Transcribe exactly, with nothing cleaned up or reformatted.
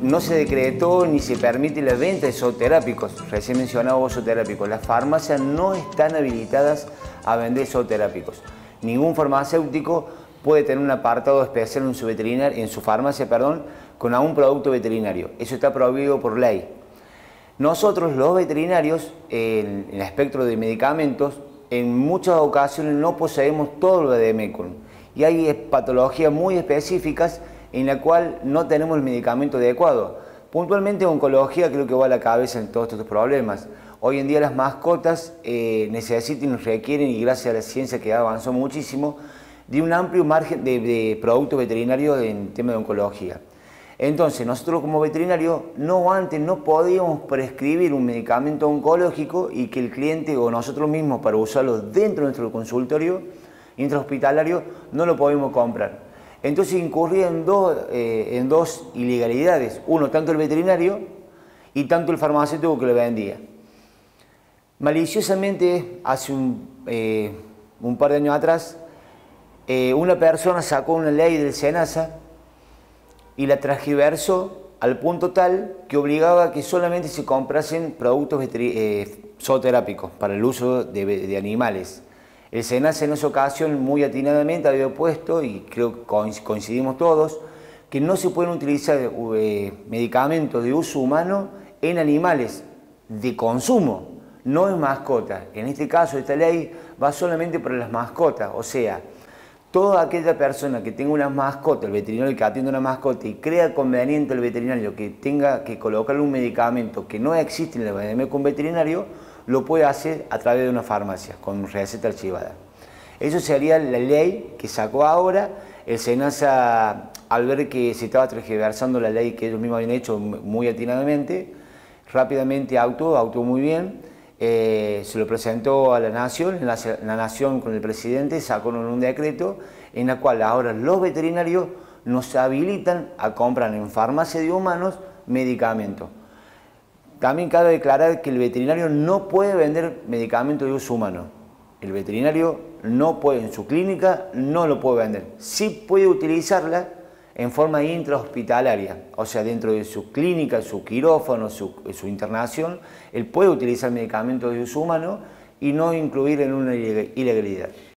no se decretó ni se permite la venta de zooterápicos, recién mencionado zooterápicos. Las farmacias no están habilitadas a vender zooterápicos. Ningún farmacéutico puede tener un apartado especial en su, veterinaria, en su farmacia perdón, con algún producto veterinario. Eso está prohibido por ley. Nosotros, los veterinarios, en el espectro de medicamentos, en muchas ocasiones no poseemos todo lo de Vademecum. Y hay patologías muy específicas en la cual no tenemos el medicamento adecuado. Puntualmente oncología creo que va a la cabeza en todos estos problemas. Hoy en día las mascotas eh, necesitan y requieren, y gracias a la ciencia que avanzó muchísimo, de un amplio margen de, de productos veterinarios en tema de oncología. Entonces nosotros como veterinarios no antes no podíamos prescribir un medicamento oncológico y que el cliente o nosotros mismos para usarlo dentro de nuestro consultorio intrahospitalario no lo podíamos comprar. Entonces incurría en dos, eh, en dos ilegalidades, uno tanto el veterinario y tanto el farmacéutico que lo vendía. Maliciosamente, hace un, eh, un par de años atrás, eh, una persona sacó una ley del SENASA y la transgiversó al punto tal que obligaba a que solamente se comprasen productos eh, zooterápicos para el uso de, de animales. El SENASA en esa ocasión muy atinadamente había puesto, y creo que coincidimos todos, que no se pueden utilizar eh, medicamentos de uso humano en animales de consumo, no en mascotas. En este caso esta ley va solamente para las mascotas, o sea, toda aquella persona que tenga una mascota, el veterinario que atiende una mascota y crea conveniente el veterinario que tenga que colocarle un medicamento que no existe en el Vademecum veterinario, lo puede hacer a través de una farmacia, con receta archivada. Eso sería la ley que sacó ahora. El SENASA, al ver que se estaba transversando la ley que ellos mismos habían hecho muy atinadamente, rápidamente actuó, actuó muy bien, eh, se lo presentó a la Nación, la, la Nación con el presidente sacó un decreto en el cual ahora los veterinarios nos habilitan a comprar en farmacia de humanos medicamentos. También cabe declarar que el veterinario no puede vender medicamentos de uso humano. El veterinario no puede, en su clínica, no lo puede vender. Sí puede utilizarla en forma intrahospitalaria, o sea, dentro de su clínica, su quirófano, su, su internación, él puede utilizar medicamentos de uso humano y no incluir en una ilegalidad.